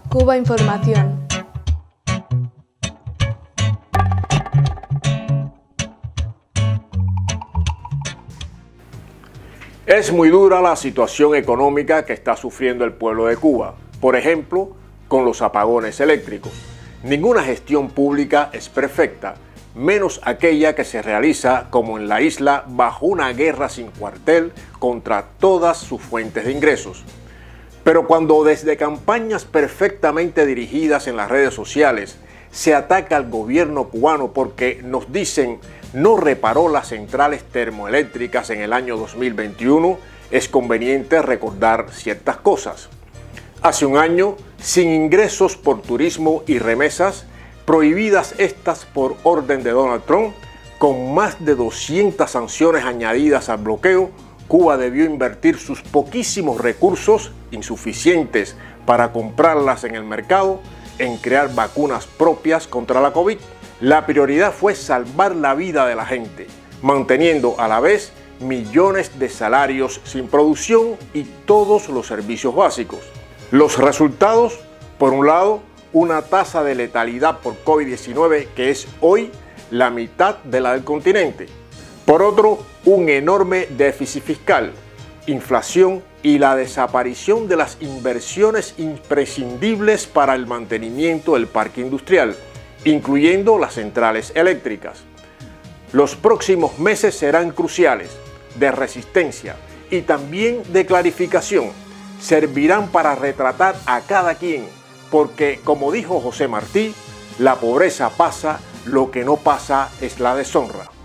Cuba Información. Es muy dura la situación económica que está sufriendo el pueblo de Cuba, por ejemplo, con los apagones eléctricos. Ninguna gestión pública es perfecta, menos aquella que se realiza como en la isla bajo una guerra sin cuartel contra todas sus fuentes de ingresos. Pero cuando desde campañas perfectamente dirigidas en las redes sociales se ataca al gobierno cubano porque nos dicen no reparó las centrales termoeléctricas en el año 2021, es conveniente recordar ciertas cosas. Hace un año, sin ingresos por turismo y remesas, prohibidas estas por orden de Donald Trump, con más de 200 sanciones añadidas al bloqueo, Cuba debió invertir sus poquísimos recursos, insuficientes para comprarlas en el mercado, en crear vacunas propias contra la COVID. La prioridad fue salvar la vida de la gente, manteniendo a la vez millones de salarios sin producción y todos los servicios básicos. Los resultados, por un lado, una tasa de letalidad por COVID-19 que es hoy la mitad de la del continente. Por otro, un enorme déficit fiscal, inflación y la desaparición de las inversiones imprescindibles para el mantenimiento del parque industrial, incluyendo las centrales eléctricas. Los próximos meses serán cruciales, de resistencia y también de clarificación. Servirán para retratar a cada quien, porque, como dijo José Martí, la pobreza pasa, lo que no pasa es la deshonra.